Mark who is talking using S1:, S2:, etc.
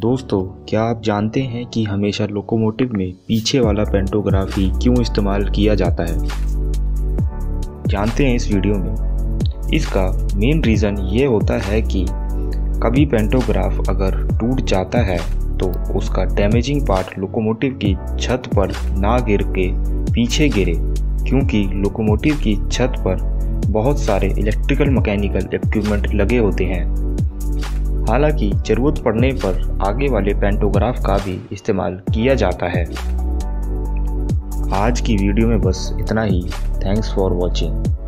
S1: दोस्तों, क्या आप जानते हैं कि हमेशा लोकोमोटिव में पीछे वाला पेंटोग्राफ ही क्यों इस्तेमाल किया जाता है? जानते हैं इस वीडियो में। इसका मेन रीज़न ये होता है कि कभी पेंटोग्राफ अगर टूट जाता है तो उसका डैमेजिंग पार्ट लोकोमोटिव की छत पर ना गिर के पीछे गिरे, क्योंकि लोकोमोटिव की छत पर बहुत सारे इलेक्ट्रिकल मैकेनिकल इक्विपमेंट लगे होते हैं। हालांकि ज़रूरत पड़ने पर आगे वाले पेंटोग्राफ का भी इस्तेमाल किया जाता है। आज की वीडियो में बस इतना ही। Thanks for watching.